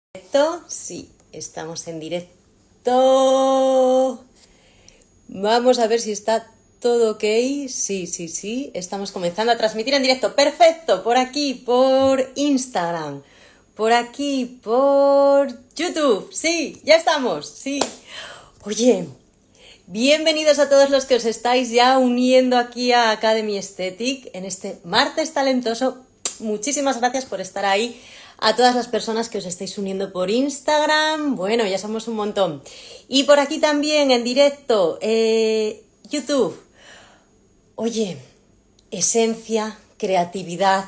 ¿Directo? Sí, estamos en directo. Vamos a ver si está todo ok. Sí. Estamos comenzando a transmitir en directo. Perfecto. Por aquí, por Instagram. Por aquí, por YouTube. Sí, ya estamos. Sí. Oye, bienvenidos a todos los que os estáis ya uniendo aquí a Academy Aesthetic en este martes talentoso. Muchísimas gracias por estar ahí. A todas las personas que os estáis uniendo por Instagram, bueno, ya somos un montón. Y por aquí también en directo, YouTube. Oye, esencia, creatividad.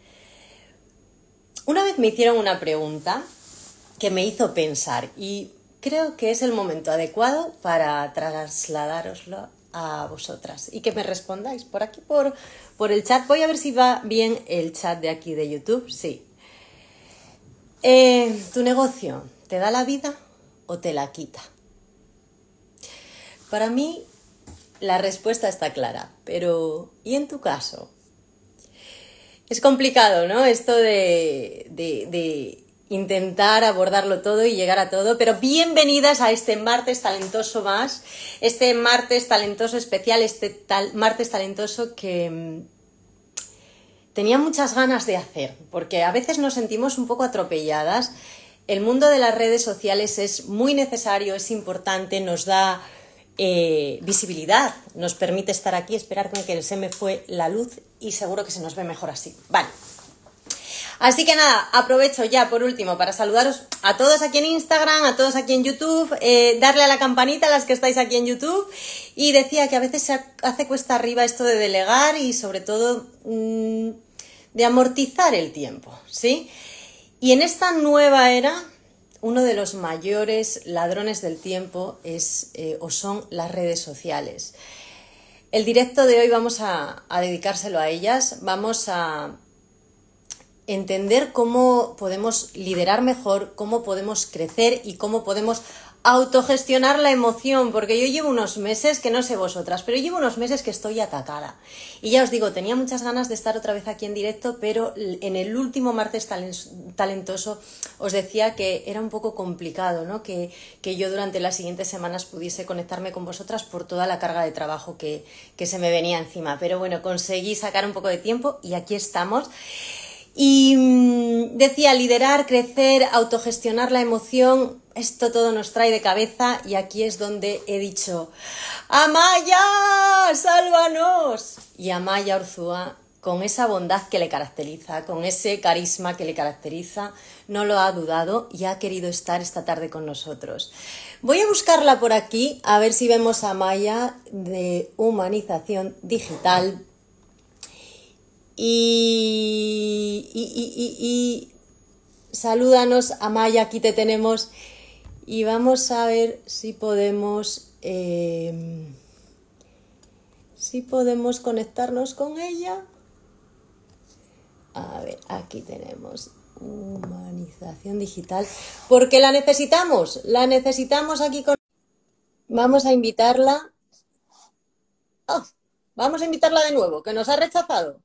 Una vez me hicieron una pregunta que me hizo pensar y creo que es el momento adecuado para trasladároslo a vosotras y que me respondáis por aquí, por el chat. Voy a ver si va bien el chat de aquí de YouTube. Sí. ¿Tu negocio te da la vida o te la quita? Para mí la respuesta está clara, pero ¿y en tu caso? Es complicado, ¿no? Esto de intentar abordarlo todo y llegar a todo, pero bienvenidas a este martes talentoso más, este martes talentoso especial, martes talentoso que tenía muchas ganas de hacer, porque a veces nos sentimos un poco atropelladas. El mundo de las redes sociales es muy necesario, es importante, nos da visibilidad, nos permite estar aquí. Esperar con que se me fue la luz y seguro que se nos ve mejor así. Vale. Así que nada, aprovecho ya por último para saludaros a todos aquí en Instagram, a todos aquí en YouTube, darle a la campanita a las que estáis aquí en YouTube. Y decía que a veces se hace cuesta arriba esto de delegar y sobre todo de amortizar el tiempo, ¿sí? Y en esta nueva era, uno de los mayores ladrones del tiempo es o son las redes sociales. El directo de hoy vamos a dedicárselo a ellas, vamos a entender cómo podemos liderar mejor, cómo podemos crecer y cómo podemos autogestionar la emoción, porque yo llevo unos meses, que no sé vosotras, pero llevo unos meses que estoy atacada. Y ya os digo, tenía muchas ganas de estar otra vez aquí en directo, pero en el último martes talentoso os decía que era un poco complicado, ¿no? Que yo durante las siguientes semanas pudiese conectarme con vosotras por toda la carga de trabajo que se me venía encima. Pero bueno, conseguí sacar un poco de tiempo y aquí estamos. Y decía, liderar, crecer, autogestionar la emoción, esto todo nos trae de cabeza y aquí es donde he dicho, ¡Amaya, sálvanos! Y Amaya Orzúa, con esa bondad que le caracteriza, con ese carisma que le caracteriza, no lo ha dudado y ha querido estar esta tarde con nosotros. Voy a buscarla por aquí, a ver si vemos a Amaya de Humanización Digital. Y salúdanos, Amaya, aquí te tenemos y vamos a ver si podemos conectarnos con ella. A ver, aquí tenemos Humanización Digital, porque la necesitamos aquí con... Vamos a invitarla. Oh, vamos a invitarla de nuevo, que nos ha rechazado.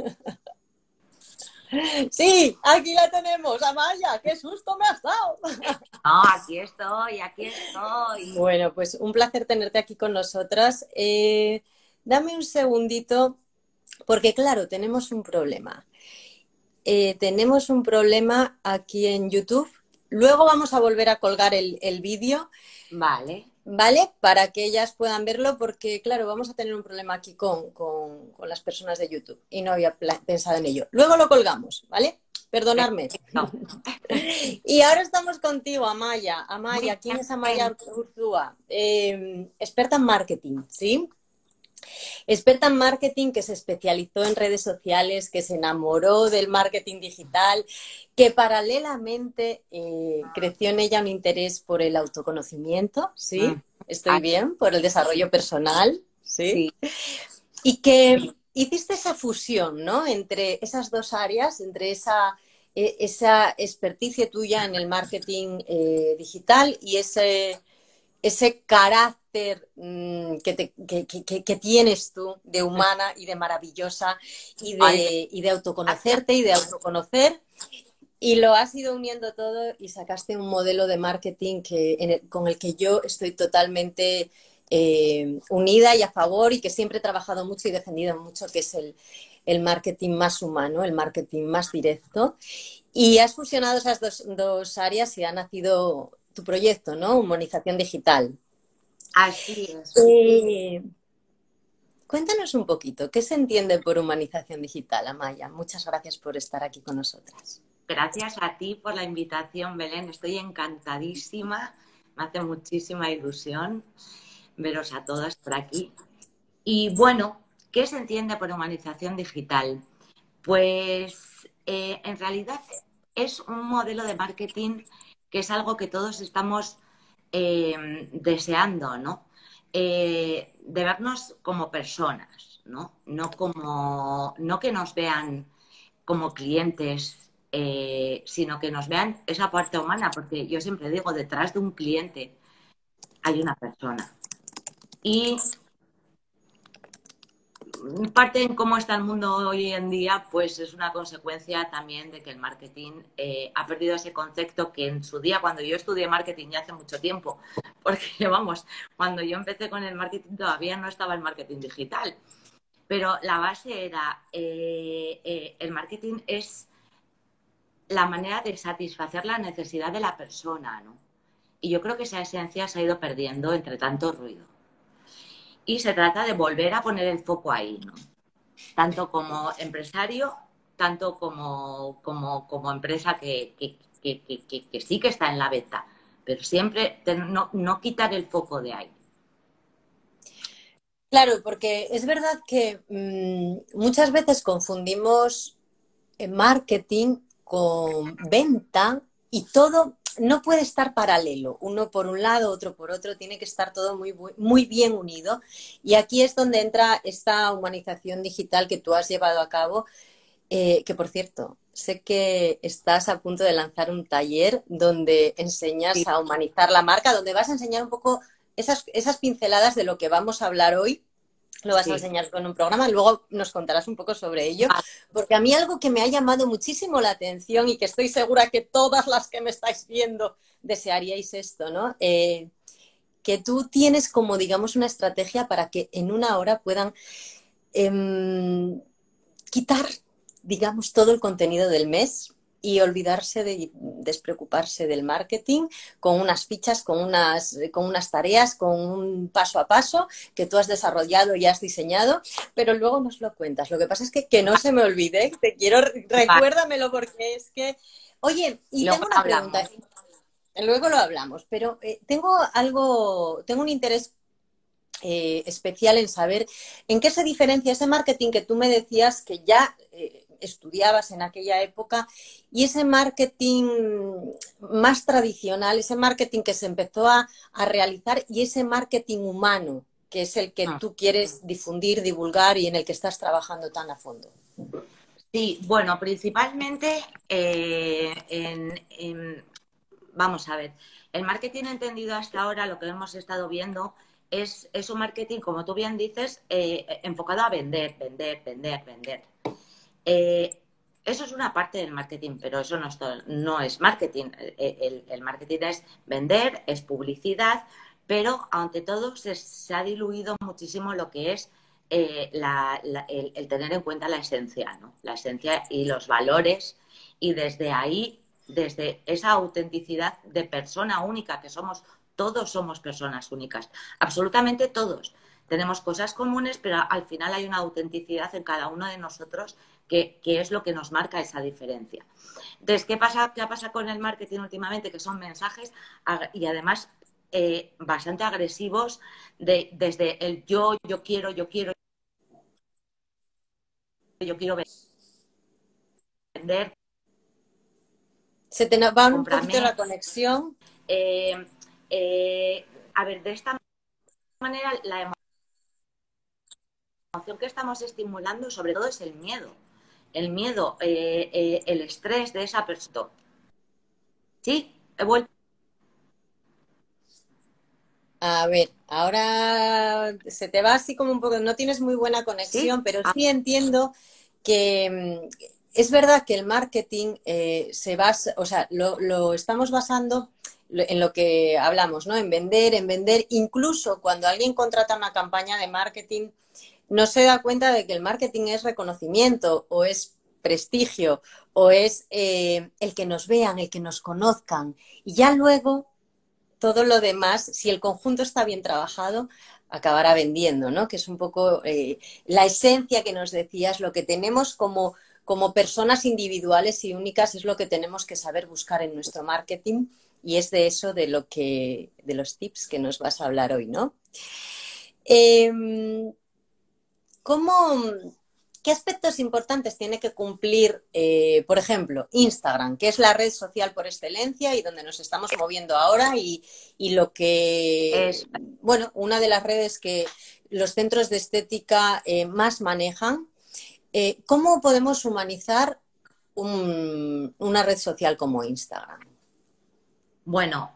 Sí, aquí la tenemos, Amaya, qué susto me has dado. No, aquí estoy. Bueno, pues un placer tenerte aquí con nosotras. Dame un segundito, porque claro, tenemos un problema. Tenemos un problema aquí en YouTube. Luego vamos a volver a colgar el vídeo. Vale. ¿Vale? Para que ellas puedan verlo, porque claro, vamos a tener un problema aquí con las personas de YouTube y no había pensado en ello. Luego lo colgamos, ¿vale? Perdonadme. No. Y ahora estamos contigo, Amaya. Muy Amaya, ¿quién es bien. Amaya Urzúa? Experta en marketing, ¿sí? Experta en marketing, que se especializó en redes sociales, que se enamoró del marketing digital, que paralelamente creció en ella un interés por el autoconocimiento, ¿sí? ¿Estoy bien? Por el desarrollo personal, ¿sí? Sí. Y que hiciste esa fusión, ¿no? Entre esas dos áreas, entre esa experticia tuya en el marketing digital y ese carácter que tienes tú de humana y de maravillosa y Ay, de gracias. autoconocerte y de autoconocer. Y lo has ido uniendo todo y sacaste un modelo de marketing con el que yo estoy totalmente unida y a favor y que siempre he trabajado mucho y defendido mucho, que es el marketing más humano, el marketing más directo. Y has fusionado esas dos áreas y ha nacido tu proyecto, ¿no? Humanización digital. Así es. Eh, Cuéntanos un poquito, ¿qué se entiende por humanización digital, Amaya? Muchas gracias por estar aquí con nosotras. Gracias a ti por la invitación, Belén. Estoy encantadísima. Me hace muchísima ilusión veros a todas por aquí. Y bueno, ¿qué se entiende por humanización digital? Pues en realidad es un modelo de marketing que es algo que todos estamos deseando, ¿no? De vernos como personas, ¿no? No que nos vean como clientes, sino que nos vean esa parte humana, porque yo siempre digo, detrás de un cliente hay una persona. Y parte en cómo está el mundo hoy en día, pues es una consecuencia también de que el marketing ha perdido ese concepto que en su día, cuando yo estudié marketing ya hace mucho tiempo, porque vamos, cuando yo empecé con el marketing todavía no estaba el marketing digital, pero la base era, el marketing es la manera de satisfacer la necesidad de la persona, ¿no? Y yo creo que esa esencia se ha ido perdiendo entre tanto ruido. Y se trata de volver a poner el foco ahí, ¿no? Tanto como empresario, tanto como empresa que sí que está en la beta, pero siempre no quitar el foco de ahí. Claro, porque es verdad que muchas veces confundimos marketing con venta y todo no puede estar paralelo, uno por un lado, otro por otro, tiene que estar todo muy bien unido. Y aquí es donde entra esta humanización digital que tú has llevado a cabo, que por cierto, sé que estás a punto de lanzar un taller donde enseñas Sí, a humanizar la marca, donde vas a enseñar un poco esas pinceladas de lo que vamos a hablar hoy. Lo vas a sí. enseñar con un programa, luego nos contarás un poco sobre ello, Vale. porque a mí algo que me ha llamado muchísimo la atención y que estoy segura que todas las que me estáis viendo desearíais esto, ¿no? Que tú tienes como, digamos, una estrategia para que en una hora puedan quitar, digamos, todo el contenido del mes y olvidarse de despreocuparse del marketing con unas fichas, con unas tareas, con un paso a paso que tú has desarrollado y has diseñado, pero luego nos lo cuentas. Lo que pasa es que no se me olvide, te quiero, Vale. recuérdamelo porque es que... Oye, y Luego tengo una pregunta, hablamos. luego lo hablamos, pero tengo un interés especial en saber en qué se diferencia ese marketing que tú me decías que ya estudiabas en aquella época y ese marketing más tradicional, ese marketing que se empezó a realizar y ese marketing humano, que es el que tú quieres difundir, divulgar y en el que estás trabajando tan a fondo. Sí, bueno, principalmente vamos a ver, el marketing entendido hasta ahora, lo que hemos estado viendo, es un marketing, como tú bien dices, enfocado a vender, vender, vender, vender. Eh, Eso es una parte del marketing, pero eso no es marketing. El marketing es vender, es publicidad, pero ante todo se ha diluido muchísimo lo que es el tener en cuenta la esencia, ¿no? La esencia y los valores, y desde ahí, desde esa autenticidad de persona única que somos, todos somos personas únicas, absolutamente todos. Tenemos cosas comunes, pero al final hay una autenticidad en cada uno de nosotros que es lo que nos marca esa diferencia. Entonces, ¿qué pasa con el marketing últimamente? Que son mensajes y además bastante agresivos desde el yo quiero vender, Se te va un poquito cómprame. la conexión. Eh, a ver, de esta manera la emoción que estamos estimulando sobre todo es el miedo. El miedo, el estrés de esa persona. Sí, he vuelto. A ver, ahora se te va así como un poco, no tienes muy buena Sí, conexión, pero sí entiendo que es verdad que el marketing se basa, o sea, lo estamos basando en lo que hablamos, ¿no? En vender, incluso cuando alguien contrata una campaña de marketing, no se da cuenta de que el marketing es reconocimiento o es prestigio o es el que nos vean, el que nos conozcan. Y ya luego todo lo demás, si el conjunto está bien trabajado, acabará vendiendo, ¿no? Que es un poco la esencia que nos decías, lo que tenemos como personas individuales y únicas es lo que tenemos que saber buscar en nuestro marketing y es de eso de los tips que nos vas a hablar hoy, ¿no? Eh, ¿Cómo, qué aspectos importantes tiene que cumplir, por ejemplo, Instagram, que es la red social por excelencia y donde nos estamos moviendo ahora y lo que, Es, bueno, una de las redes que los centros de estética más manejan? ¿Cómo podemos humanizar una red social como Instagram? bueno,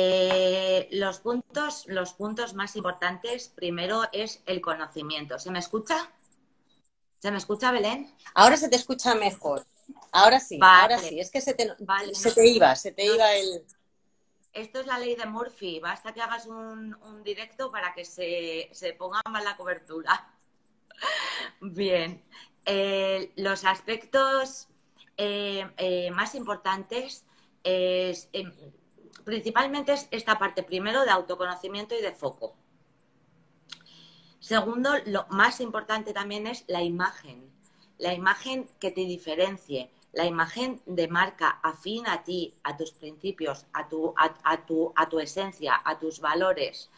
los puntos más importantes, primero es el conocimiento. ¿Se me escucha? ¿Se me escucha, Belén? Ahora se te escucha mejor. Ahora Vale, sí. Es que vale. se te No, iba el... esto es la ley de Murphy. Basta que hagas un directo para que se ponga mal la cobertura. Bien. Los aspectos más importantes es, principalmente es esta parte, primero, de autoconocimiento y de foco. Segundo, lo más importante también es la imagen que te diferencie, la imagen de marca afín a ti, a tus principios, a tu esencia, a tus valores.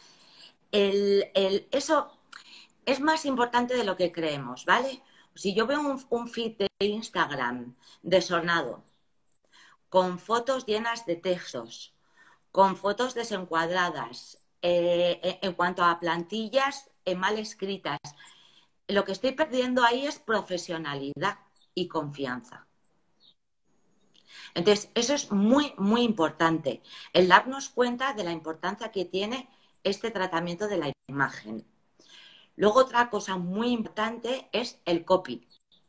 Eso es más importante de lo que creemos, ¿vale? Si yo veo un feed de Instagram desordenado, con fotos llenas de textos, con fotos desencuadradas, en cuanto a plantillas mal escritas, lo que estoy perdiendo ahí es profesionalidad y confianza. Entonces, eso es muy, muy importante, el darnos cuenta de la importancia que tiene este tratamiento de la imagen. Luego, otra cosa muy importante es el copy.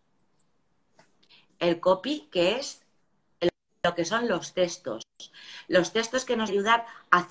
El copy, que es lo que son los textos que nos ayudan a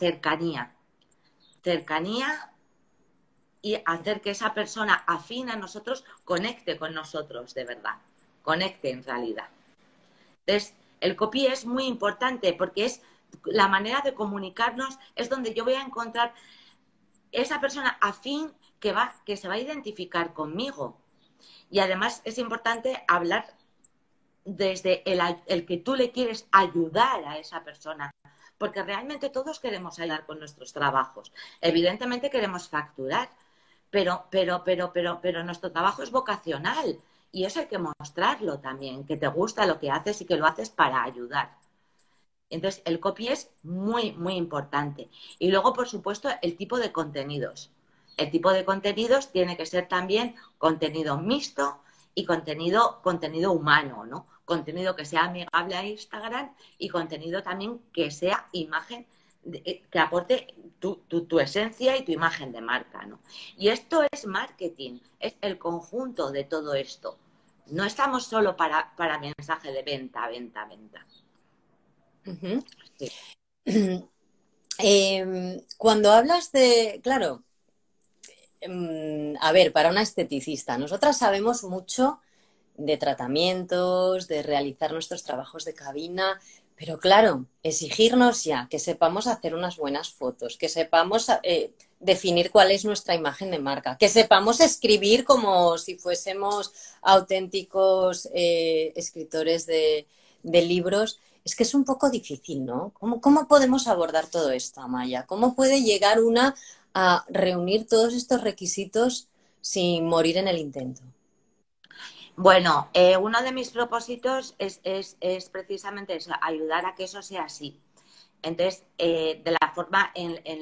cercanía y hacer que esa persona afín a nosotros conecte con nosotros de verdad, conecte en realidad. Entonces, el copy es muy importante porque es la manera de comunicarnos, es donde yo voy a encontrar esa persona afín que se va a identificar conmigo. Y además es importante hablar desde el que tú le quieres ayudar a esa persona, porque realmente todos queremos ayudar con nuestros trabajos. Evidentemente queremos facturar, pero nuestro trabajo es vocacional y eso hay que mostrarlo también, que te gusta lo que haces y que lo haces para ayudar. Entonces, el copy es muy, muy importante. Y luego, por supuesto, el tipo de contenidos. El tipo de contenidos tiene que ser también contenido mixto y contenido humano, ¿no? Contenido que sea amigable a Instagram y contenido también que sea imagen, que aporte tu esencia y tu imagen de marca, ¿no? Y esto es marketing, es el conjunto de todo esto. No estamos solo para mensaje de venta, venta, venta. Ujú. Sí. Cuando hablas de, claro, a ver, para una esteticista, nosotras sabemos mucho de tratamientos, de realizar nuestros trabajos de cabina, pero claro, exigirnos ya que sepamos hacer unas buenas fotos, que sepamos definir cuál es nuestra imagen de marca, que sepamos escribir como si fuésemos auténticos escritores de libros, es que es un poco difícil, ¿no? ¿Cómo podemos abordar todo esto, Amaya? ¿Cómo puede llegar una a reunir todos estos requisitos sin morir en el intento? Bueno, uno de mis propósitos es precisamente eso, ayudar a que eso sea así. Entonces, de la forma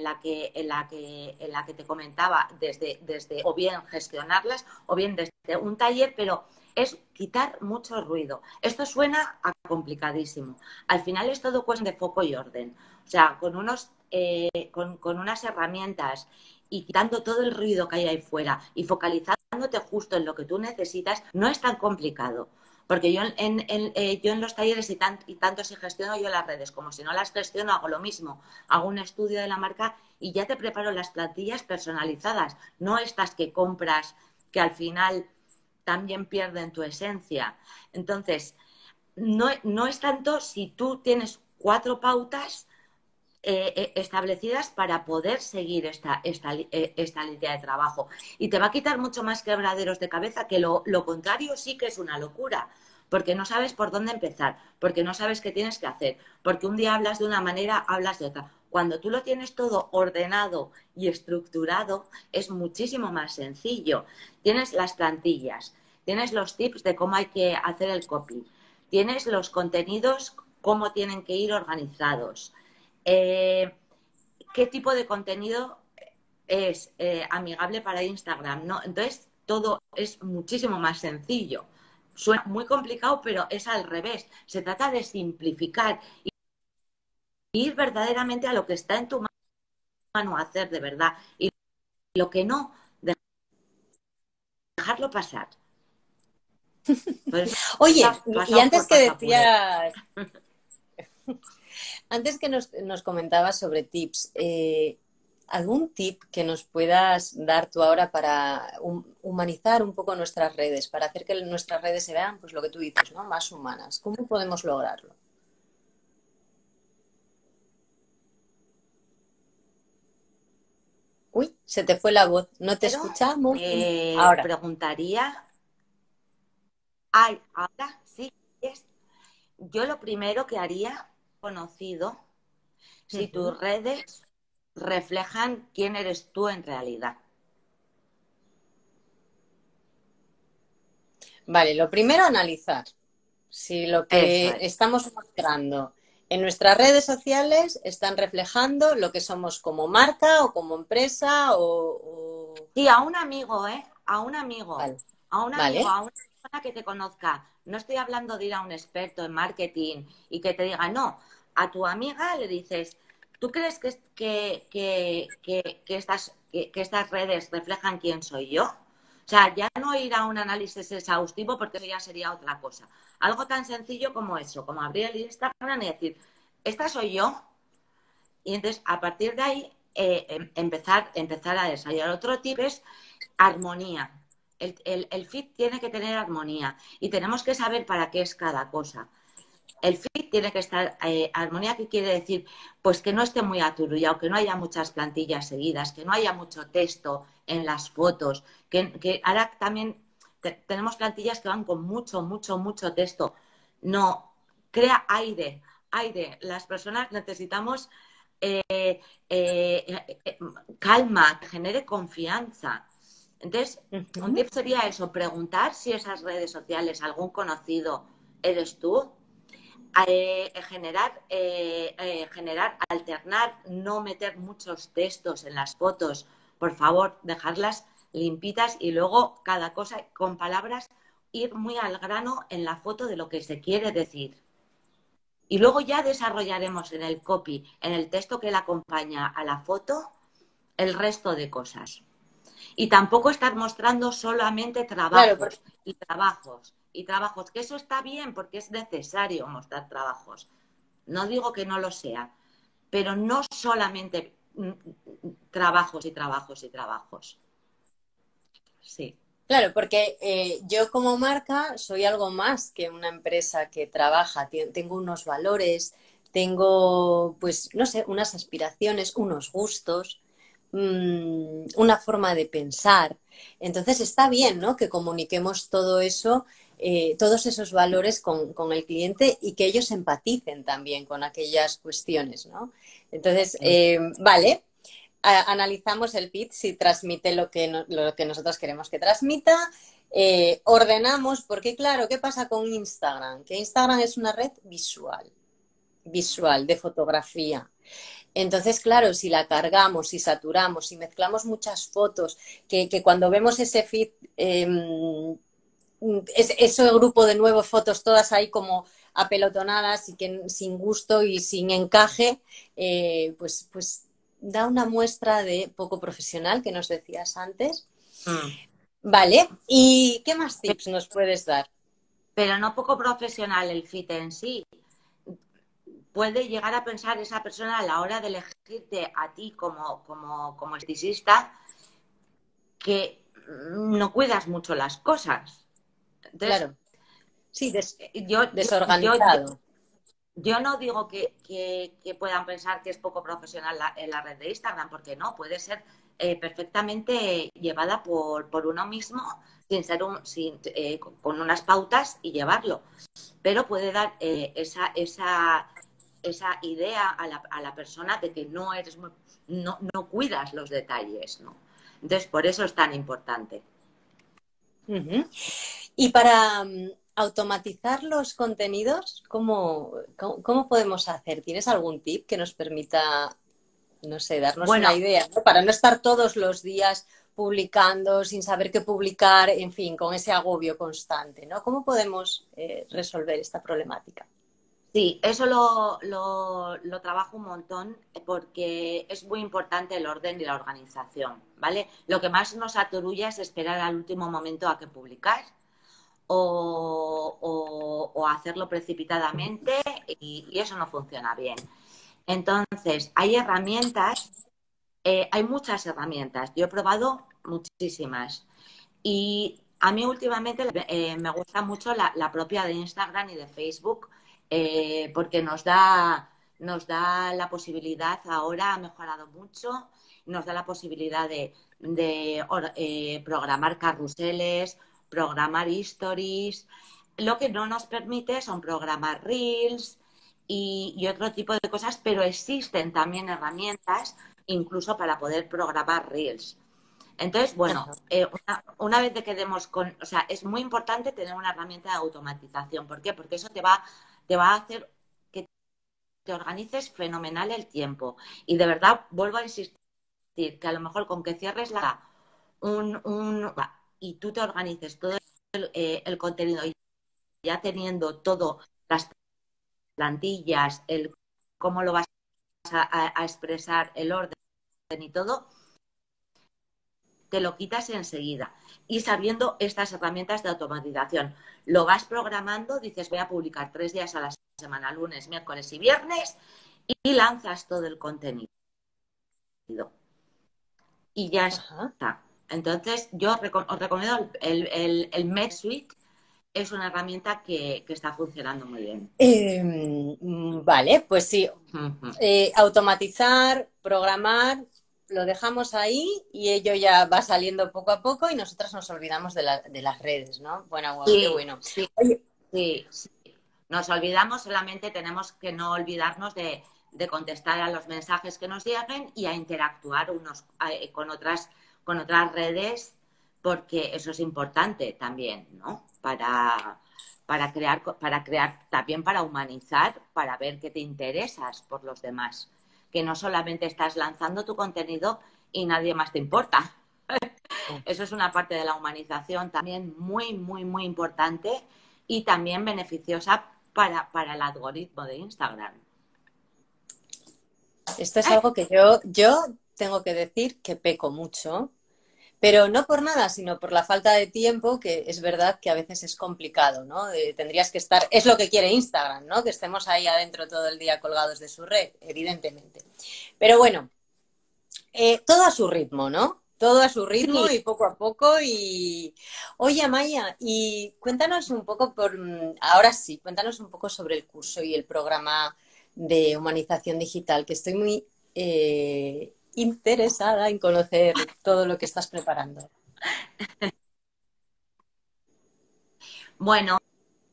en la que te comentaba, desde o bien gestionarlas o bien desde un taller, pero es quitar mucho ruido. Esto suena a complicadísimo. Al final es todo cuestión de foco y orden. O sea, con unas herramientas y quitando todo el ruido que hay ahí fuera y focalizándote justo en lo que tú necesitas, no es tan complicado. Porque yo en los talleres y tanto si gestiono yo las redes como si no las gestiono, hago lo mismo. Hago un estudio de la marca y ya te preparo las plantillas personalizadas, no estas que compras que al final también pierden tu esencia. Entonces, no es tanto si tú tienes 4 pautas establecidas para poder seguir esta línea de trabajo. Y te va a quitar mucho más quebraderos de cabeza, que lo contrario sí que es una locura, porque no sabes por dónde empezar, porque no sabes qué tienes que hacer, porque un día hablas de una manera, hablas de otra. Cuando tú lo tienes todo ordenado y estructurado, es muchísimo más sencillo. Tienes las plantillas, tienes los tips de cómo hay que hacer el copy, tienes los contenidos, cómo tienen que ir organizados, qué tipo de contenido es amigable para Instagram, ¿no? Entonces, todo es muchísimo más sencillo. Suena muy complicado, pero es al revés. Se trata de simplificar y ir verdaderamente a lo que está en tu mano hacer de verdad. Y lo que no, dejarlo pasar. Por eso, Oye, y pasado antes por que pasapuré. decías, antes que nos comentabas sobre tips, ¿algún tip que nos puedas dar tú ahora para humanizar un poco nuestras redes, para hacer que nuestras redes se vean, pues lo que tú dices, ¿no? Más humanas? ¿Cómo podemos lograrlo? Uy, se te fue la voz, no te Pero escuchamos. Ahora. preguntaría, ay, ahora sí, yo lo primero que haría, conocido, si Ujú. tus redes reflejan quién eres tú en realidad. Vale, lo primero, analizar si lo Eso que es. estamos mostrando en nuestras redes sociales están reflejando lo que somos como marca o como empresa Sí, a un amigo, ¿eh? A un amigo, Vale, a un amigo, vale. a una persona que te conozca. No estoy hablando de ir a un experto en marketing y que te diga, no, a tu amiga le dices, ¿tú crees que estas redes reflejan quién soy yo? O sea, ya no ir a un análisis exhaustivo porque eso ya sería otra cosa. Algo tan sencillo como eso, como abrir el Instagram y decir, esta soy yo. Y entonces, a partir de ahí, empezar a desarrollar otro tip es armonía. El feed tiene que tener armonía y tenemos que saber para qué es cada cosa. El feed tiene que estar armonía, ¿qué quiere decir? Pues que no esté muy aturullado, que no haya muchas plantillas seguidas, que no haya mucho texto en las fotos, que ahora también tenemos plantillas que van con mucho, mucho, mucho texto. No, crea aire, aire. Las personas necesitamos eh, calma, que genere confianza. Entonces, un Ujú. tip sería eso, preguntar si esas redes sociales, algún conocido, eres tú, alternar, no meter muchos textos en las fotos, por favor, dejarlas limpitas y luego cada cosa con palabras, ir muy al grano en la foto de lo que se quiere decir. Y luego ya desarrollaremos en el copy, en el texto que le acompaña a la foto, el resto de cosas. Y tampoco estar mostrando solamente Claro, porque, trabajos y trabajos y trabajos, que eso está bien porque es necesario mostrar trabajos. No digo que no lo sea, pero no solamente trabajos y trabajos y trabajos. Sí. claro, porque yo como marca soy algo más que una empresa que trabaja. Tengo unos valores, tengo, pues, no sé, unas aspiraciones, unos gustos, una forma de pensar. Entonces está bien, ¿no? Que comuniquemos todo eso, todos esos valores con el cliente y que ellos empaticen también con aquellas cuestiones, ¿no? Entonces, vale, analizamos el feed si transmite lo que nosotros queremos que transmita, ordenamos, porque claro, ¿qué pasa con Instagram? Que Instagram es una red visual, de fotografía. Entonces, claro, si la cargamos, si saturamos, si mezclamos muchas fotos, que cuando vemos ese feed, ese grupo de nuevas fotos todas ahí como apelotonadas y que sin gusto y sin encaje, pues da una muestra de poco profesional que nos decías antes. Mm. Vale, ¿y qué más tips nos puedes dar? pero no poco profesional el fit en sí. Puede llegar a pensar esa persona a la hora de elegirte a ti como estilista que no cuidas mucho las cosas. Entonces, Claro. Sí, yo, yo, yo, desorganizado. yo no digo que puedan pensar que es poco profesional en la red de Instagram, porque no, puede ser perfectamente llevada por uno mismo sin ser con unas pautas y llevarlo. Pero puede dar esa idea a la persona de que no cuidas los detalles, ¿no? Entonces, por eso es tan importante. Ujú. Y para automatizar los contenidos, ¿cómo podemos hacer? ¿Tienes algún tip que nos permita, no sé, darnos una Bueno, idea, ¿no? Para no estar todos los días publicando sin saber qué publicar, en fin, con ese agobio constante, ¿no? ¿Cómo podemos resolver esta problemática? sí, eso lo trabajo un montón porque es muy importante el orden y la organización, ¿vale? Lo que más nos aturulla es esperar al último momento a que publicar o hacerlo precipitadamente y eso no funciona bien. Entonces, hay muchas herramientas. Yo he probado muchísimas y a mí últimamente me gusta mucho la propia de Instagram y de Facebook porque nos da la posibilidad, ahora ha mejorado mucho, nos da la posibilidad de programar carruseles, programar stories. Lo que no nos permite son programar reels y otro tipo de cosas, pero existen también herramientas incluso para poder programar reels. Entonces, bueno, Ajá. una vez de que demos con, o sea, es muy importante tener una herramienta de automatización. ¿Por qué? Porque eso te va a hacer que te organices fenomenal el tiempo. Y de verdad, vuelvo a insistir, que a lo mejor con que cierres y tú te organices todo el contenido y ya teniendo todo, las plantillas, cómo lo vas a expresar, el orden y todo, te lo quitas enseguida. Y sabiendo estas herramientas de automatización, lo vas programando, dices voy a publicar 3 días a la semana, lunes, miércoles y viernes, y lanzas todo el contenido. Y ya Ajá. está. Entonces, yo os recomiendo el MedSuite, es una herramienta que está funcionando muy bien. Vale, pues sí, Ujú. automatizar, programar, lo dejamos ahí y ello ya va saliendo poco a poco y nosotras nos olvidamos de las redes, ¿no? Bueno, guau, qué Sí, bueno. sí, Oye, sí, sí. Nos olvidamos, solamente tenemos que no olvidarnos de contestar a los mensajes que nos lleguen y a interactuar con otras redes, porque eso es importante también, ¿no? Para crear, también para humanizar, para ver que te interesas por los demás, que no solamente estás lanzando tu contenido y nadie más te importa. Eso es una parte de la humanización también muy, muy, muy importante y también beneficiosa para el algoritmo de Instagram. esto es algo que yo tengo que decir que peco mucho, pero no por nada, sino por la falta de tiempo, que es verdad que a veces es complicado, ¿no? Tendrías que estar, es lo que quiere Instagram, ¿no? Que estemos ahí adentro todo el día colgados de su red, evidentemente. Pero bueno, todo a su ritmo, ¿no? Todo a su ritmo Sí, y poco a poco. Oye, Maya, y cuéntanos un poco ahora sí, cuéntanos un poco sobre el curso y el programa de humanización digital, que estoy muy interesada en conocer todo lo que estás preparando. bueno,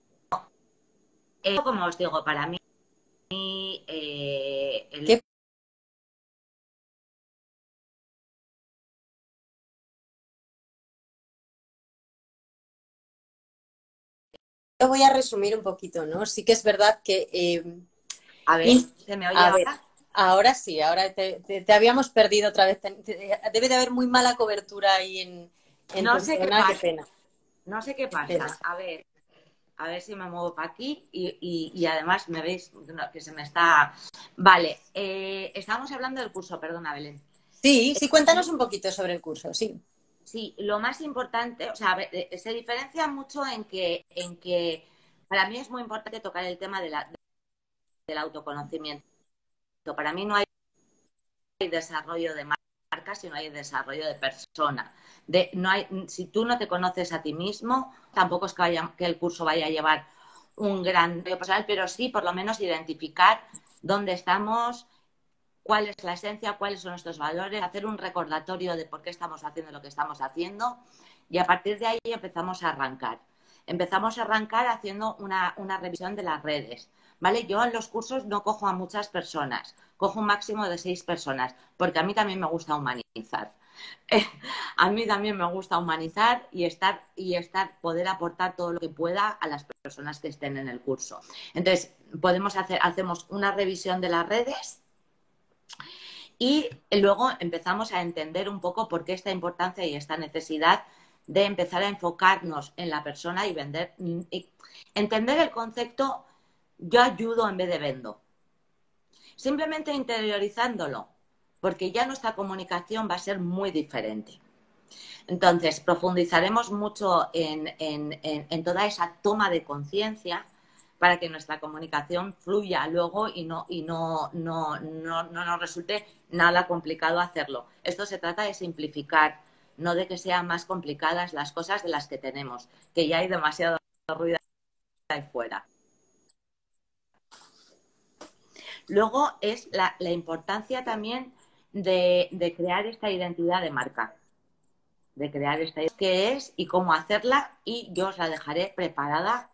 como os digo, para mí ¿Qué Lo voy a resumir un poquito, ¿no? Sí que es verdad que a ver, ¿se me oye a ver, ahora? ahora sí, ahora te habíamos perdido otra vez. Debe de haber muy mala cobertura ahí en No tu sé qué zona, qué pasa, pena. no sé qué Pena. pasa. A ver si me muevo para aquí y además me veis que se me está... Vale, estábamos hablando del curso, perdona, Belén. Sí, sí, cuéntanos un poquito sobre el curso, sí. Sí, lo más importante, o sea, a ver, se diferencia mucho en que para mí es muy importante tocar el tema del autoconocimiento. Para mí no hay desarrollo de marca si no hay desarrollo de persona. Si tú no te conoces a ti mismo, tampoco es que el curso vaya a llevar un gran personal, pero sí por lo menos identificar dónde estamos, cuál es la esencia, cuáles son nuestros valores, hacer un recordatorio de por qué estamos haciendo lo que estamos haciendo y a partir de ahí empezamos a arrancar. Empezamos a arrancar haciendo una revisión de las redes, ¿vale? Yo en los cursos no cojo a muchas personas, cojo un máximo de 6 personas, porque a mí también me gusta humanizar. A mí también me gusta humanizar y poder aportar todo lo que pueda a las personas que estén en el curso. Entonces, hacemos una revisión de las redes y luego empezamos a entender un poco por qué esta importancia y esta necesidad de empezar a enfocarnos en la persona y vender. Y entender el concepto yo ayudo en vez de vendo. Simplemente interiorizándolo, porque ya nuestra comunicación va a ser muy diferente. Entonces, profundizaremos mucho en toda esa toma de conciencia para que nuestra comunicación fluya luego y no nos resulte nada complicado hacerlo. Esto se trata de simplificar, no de que sean más complicadas las cosas de las que tenemos, que ya hay demasiado ruido ahí fuera. Luego es la importancia también de crear esta identidad de marca, de crear esta idea qué es y cómo hacerla y yo os la dejaré preparada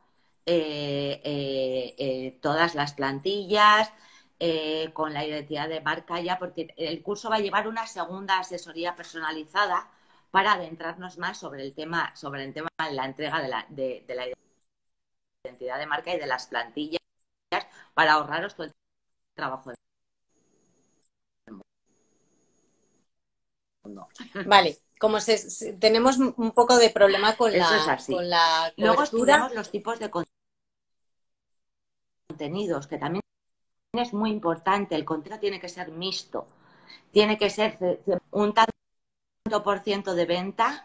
todas las plantillas con la identidad de marca ya porque el curso va a llevar una segunda asesoría personalizada para adentrarnos más sobre el tema de la entrega de la identidad de marca y de las plantillas para ahorraros todo el trabajo del mundo. Vale, tenemos un poco de problema Eso es con así. la Luego cobertura. estudiamos los tipos de contenidos, que también es muy importante. El contenido tiene que ser mixto. Tiene que ser un tanto por ciento de venta.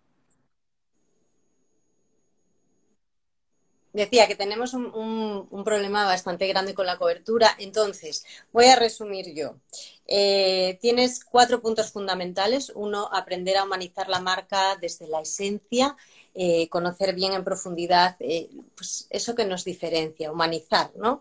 Decía que tenemos un problema bastante grande con la cobertura, entonces voy a resumir yo. Tienes 4 puntos fundamentales. Uno, aprender a humanizar la marca desde la esencia, conocer bien en profundidad pues eso que nos diferencia, humanizar, ¿no?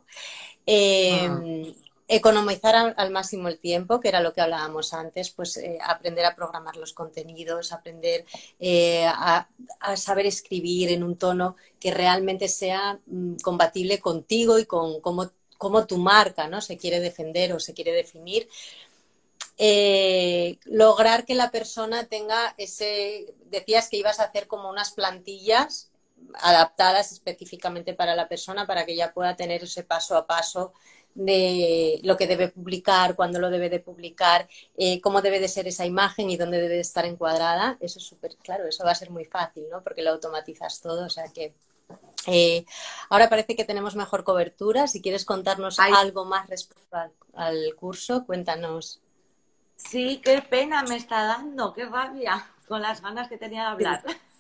Economizar al máximo el tiempo, que era lo que hablábamos antes, pues aprender a programar los contenidos, aprender a saber escribir en un tono que realmente sea compatible contigo y con cómo tu marca, ¿no? Se quiere defender o se quiere definir. Lograr que la persona tenga decías que ibas a hacer como unas plantillas adaptadas específicamente para la persona para que ella pueda tener ese paso a paso de lo que debe publicar, cuándo lo debe de publicar, cómo debe de ser esa imagen y dónde debe de estar encuadrada. Eso es súper claro, eso va a ser muy fácil, ¿no? Porque lo automatizas todo, o sea que ahora parece que tenemos mejor cobertura. Si quieres contarnos algo más respecto al curso, cuéntanos. Sí, qué pena me está dando, qué rabia, con las ganas que tenía de hablar.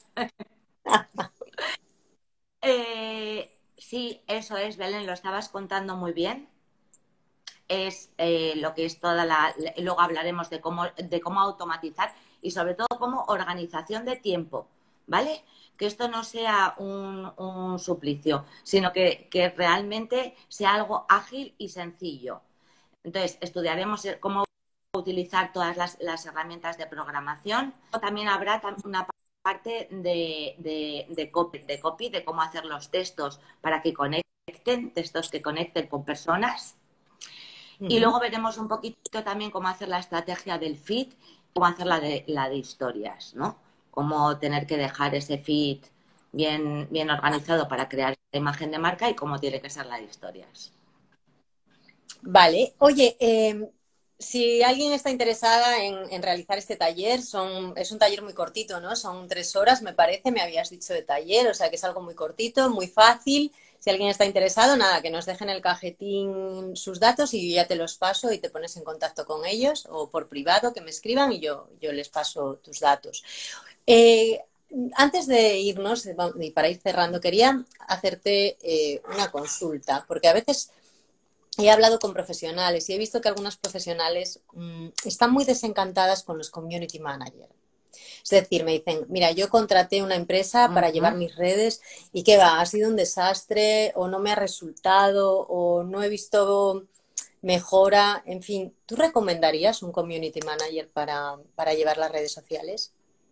Sí, eso es, Belén, lo estabas contando muy bien. Es lo que es luego hablaremos de cómo automatizar y sobre todo cómo organización de tiempo, ¿vale? Que esto no sea un suplicio, sino que realmente sea algo ágil y sencillo. Entonces, estudiaremos cómo utilizar todas las herramientas de programación. También habrá una parte de copy, de cómo hacer los textos para que conecten, textos que conecten con personas. Y luego veremos un poquito también cómo hacer la estrategia del feed, cómo hacer la de historias, ¿no? Cómo tener que dejar ese feed bien organizado para crear esa imagen de marca y cómo tiene que ser la de historias. Vale. Oye, si alguien está interesada en realizar este taller, es un taller muy cortito, ¿no? Son 3 horas, me parece, me habías dicho de taller, o sea que es algo muy cortito, muy fácil. Si alguien está interesado, nada, que nos dejen el cajetín sus datos y yo ya te los paso y te pones en contacto con ellos o por privado que me escriban y yo les paso tus datos. Antes de irnos, y para ir cerrando, quería hacerte una consulta, porque a veces he hablado con profesionales y he visto que algunas profesionales están muy desencantadas con los community managers. Es decir, me dicen, mira, yo contraté una empresa para llevar Ujú. mis redes y qué va, ha sido un desastre o no me ha resultado o no he visto mejora. En fin, ¿tú recomendarías un community manager para llevar las redes sociales?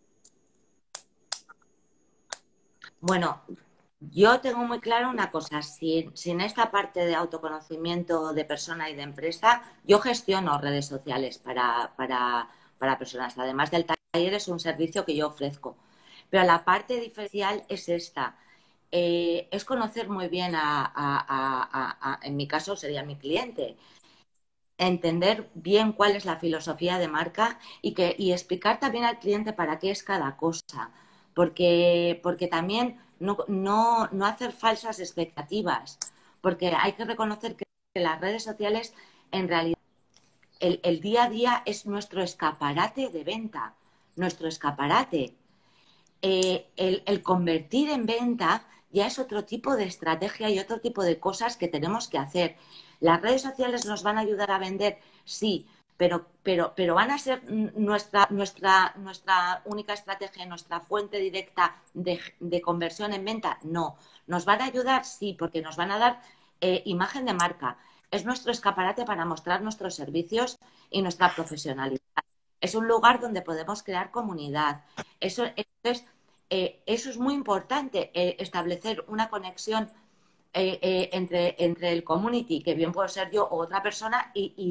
Bueno, yo tengo muy claro una cosa, sin esta parte de autoconocimiento de persona y de empresa, yo gestiono redes sociales para personas. Además del taller es un servicio que yo ofrezco. Pero la parte diferencial es esta. Es conocer muy bien en mi caso sería mi cliente, entender bien cuál es la filosofía de marca y explicar también al cliente para qué es cada cosa, porque también no hacer falsas expectativas, porque hay que reconocer que las redes sociales en realidad el día a día es nuestro escaparate de venta, nuestro escaparate. El convertir en venta ya es otro tipo de estrategia y otro tipo de cosas que tenemos que hacer. Las redes sociales nos van a ayudar a vender, sí, pero van a ser nuestra única estrategia, nuestra fuente directa de conversión en venta. No, nos van a ayudar, sí, porque nos van a dar imagen de marca. Es nuestro escaparate para mostrar nuestros servicios y nuestra profesionalidad. Es un lugar donde podemos crear comunidad. Eso es muy importante, establecer una conexión entre el community, que bien puedo ser yo o otra persona,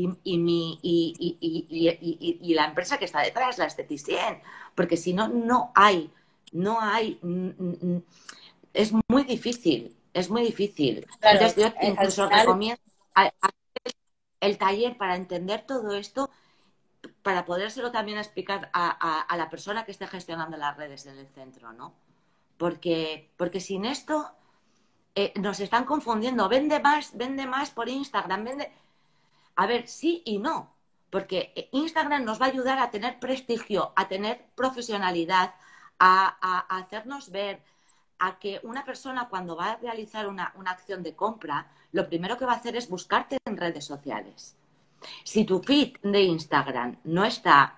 y la empresa que está detrás, la esteticien, porque si no, no hay, es muy difícil, es muy difícil. Claro, Entonces yo al incluso final, recomiendo el taller para entender todo esto, para podérselo también explicar a la persona que esté gestionando las redes en el centro, ¿no? Porque sin esto nos están confundiendo. Vende más por Instagram, vende. A ver, sí y no. Porque Instagram nos va a ayudar a tener prestigio, a tener profesionalidad, a hacernos ver, a que una persona cuando va a realizar una acción de compra, lo primero que va a hacer es buscarte en redes sociales. Si tu feed de Instagram no está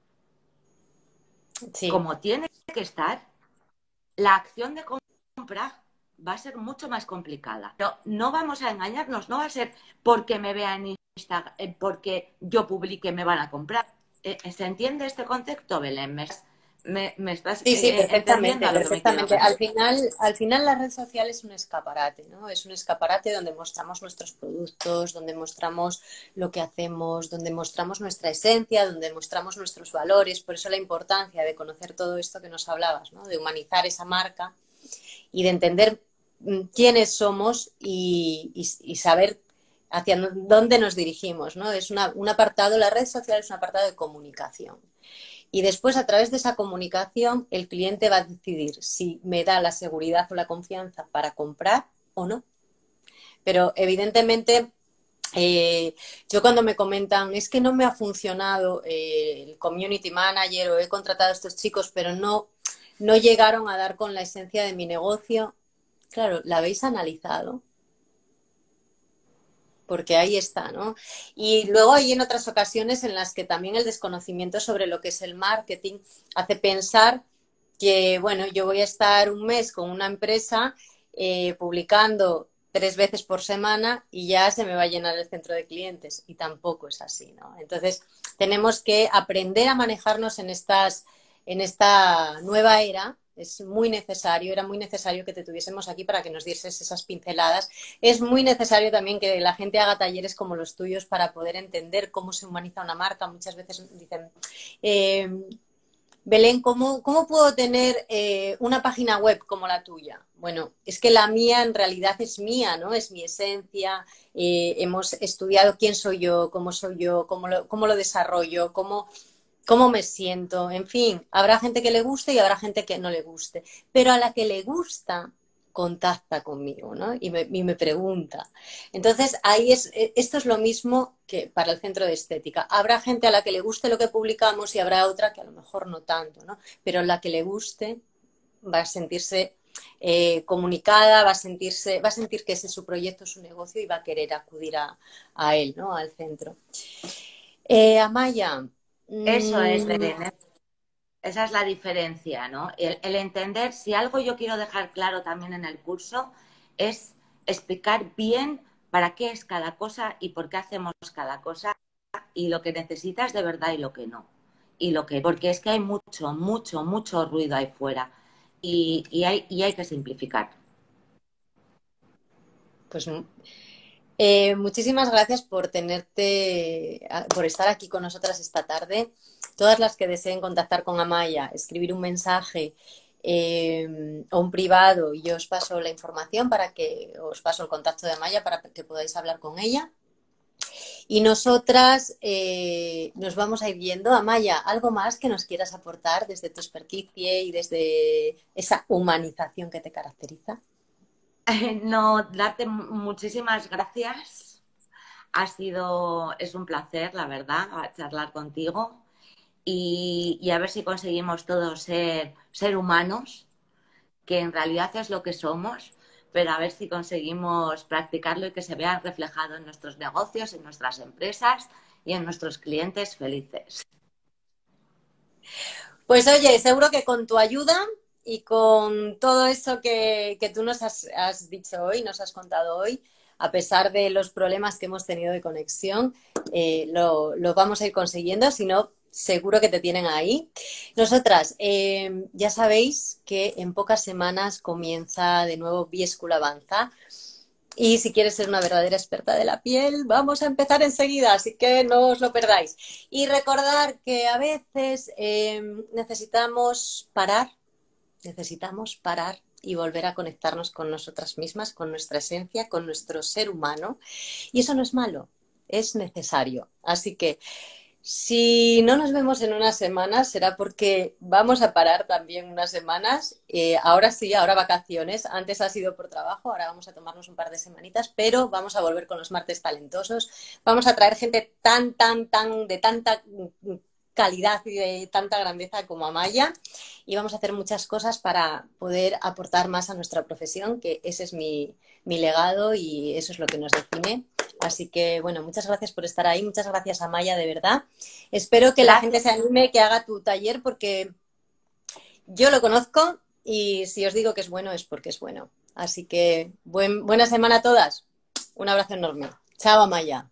sí. como tiene que estar, la acción de compra va a ser mucho más complicada. Pero no vamos a engañarnos, no va a ser porque me vean en Instagram, porque yo publique me van a comprar. ¿Se entiende este concepto, Belén? ¿Me estás Sí, sí, entendiendo perfectamente, a lo que me quiero perfectamente. referir? Al final la red social es un escaparate, ¿no? Es un escaparate donde mostramos nuestros productos, donde mostramos lo que hacemos, donde mostramos nuestra esencia, donde mostramos nuestros valores. Por eso la importancia de conocer todo esto que nos hablabas, ¿no? De humanizar esa marca y de entender quiénes somos y saber hacia dónde nos dirigimos, ¿no? Es un apartado, la red social es un apartado de comunicación. Y después, a través de esa comunicación, el cliente va a decidir si me da la seguridad o la confianza para comprar o no. Pero evidentemente, yo cuando me comentan, es que no me ha funcionado el community manager o he contratado a estos chicos, pero no llegaron a dar con la esencia de mi negocio, claro, ¿la habéis analizado? Porque ahí está, ¿no? Y luego hay en otras ocasiones en las que también el desconocimiento sobre lo que es el marketing hace pensar que, bueno, yo voy a estar un mes con una empresa publicando 3 veces por semana y ya se me va a llenar el centro de clientes y tampoco es así, ¿no? Entonces tenemos que aprender a manejarnos en esta nueva era. Es muy necesario, era muy necesario que te tuviésemos aquí para que nos dieses esas pinceladas. Es muy necesario también que la gente haga talleres como los tuyos para poder entender cómo se humaniza una marca. Muchas veces dicen, eh, Belén, ¿cómo puedo tener una página web como la tuya? Bueno, es que la mía en realidad es mía, ¿no? Es mi esencia. Hemos estudiado quién soy yo, cómo lo desarrollo, cómo me siento. En fin, habrá gente que le guste y habrá gente que no le guste. Pero a la que le gusta, contacta conmigo, ¿no? Y me pregunta. Entonces, esto es lo mismo que para el centro de estética. Habrá gente a la que le guste lo que publicamos y habrá otra que a lo mejor no tanto, ¿no? Pero a la que le guste, va a sentirse comunicada, va a sentir que ese es su proyecto, su negocio y va a querer acudir a él, ¿no? Al centro. Amaya, Eso es, mm, Belén. Esa es la diferencia, ¿no? El entender, si algo yo quiero dejar claro también en el curso, es explicar bien para qué es cada cosa y por qué hacemos cada cosa y lo que necesitas de verdad y lo que no. Porque es que hay mucho, mucho, mucho ruido ahí fuera y hay que simplificar. pues muchísimas gracias por por estar aquí con nosotras esta tarde. Todas las que deseen contactar con Amaya, escribir un mensaje o un privado y yo os paso la información os paso el contacto de Amaya para que podáis hablar con ella. Y nosotras nos vamos a ir viendo. Amaya, ¿algo más que nos quieras aportar desde tu experticia y desde esa humanización que te caracteriza? No, darte muchísimas gracias. Es un placer, la verdad, charlar contigo y a ver si conseguimos todos ser humanos, que en realidad es lo que somos, pero a ver si conseguimos practicarlo y que se vea reflejado en nuestros negocios, en nuestras empresas y en nuestros clientes felices. Pues oye, seguro que con tu ayuda y con todo eso que tú nos has dicho hoy, nos has contado hoy, a pesar de los problemas que hemos tenido de conexión, lo vamos a ir consiguiendo, si no, seguro que te tienen ahí. Nosotras, ya sabéis que en pocas semanas comienza de nuevo Biescula Avanza. Y si quieres ser una verdadera experta de la piel, vamos a empezar enseguida, así que no os lo perdáis. Y recordar que a veces necesitamos parar y volver a conectarnos con nosotras mismas, con nuestra esencia, con nuestro ser humano. Y eso no es malo, es necesario. Así que si no nos vemos en unas semanas, será porque vamos a parar también unas semanas. Ahora sí, ahora vacaciones. Antes ha sido por trabajo, ahora vamos a tomarnos un par de semanitas, pero vamos a volver con los martes talentosos. Vamos a traer gente de tanta calidad y de tanta grandeza como Amaya. Y vamos a hacer muchas cosas para poder aportar más a nuestra profesión, que ese es mi legado y eso es lo que nos define. Así que, bueno, muchas gracias por estar ahí. Muchas gracias, Amaya, de verdad. Espero que la gente Gracias. se anime, que haga tu taller, porque yo lo conozco y si os digo que es bueno, es porque es bueno. Así que buena semana a todas. Un abrazo enorme. Chao, Amaya.